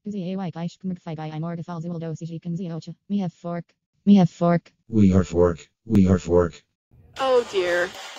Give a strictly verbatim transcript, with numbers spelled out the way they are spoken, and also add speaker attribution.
Speaker 1: Kuzi ay kaish kmgfai I morgafal zuel dosiji kanzi ocha. Me have fork. Me have fork.
Speaker 2: We are fork. We are fork.
Speaker 3: Oh dear.